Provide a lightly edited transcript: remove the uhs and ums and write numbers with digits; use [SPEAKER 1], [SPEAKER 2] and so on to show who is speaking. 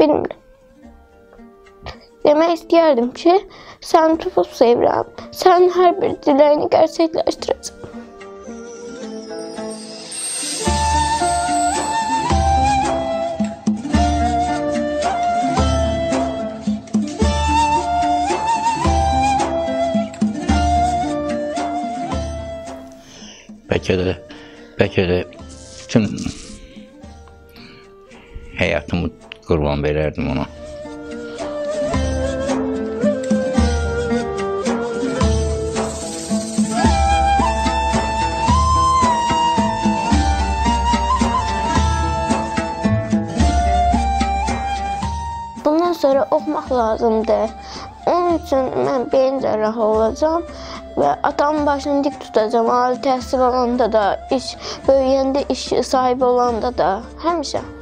[SPEAKER 1] bilmirəm. Demək istəyərdim ki, səni tutub sevirəm. Sənin hər bir diləyini gerçəkləşdirəcəm.
[SPEAKER 2] Bəlkə də bütün həyatımı qurban verərdim ona.
[SPEAKER 1] Bundan sonra oxumaq lazımdır. Onun üçün mən beyin cərrahı olacağam və atamın başını dik tutacağım. Ali təhsil olanda da, böyüyəndə iş sahibi olanda da, həmişə.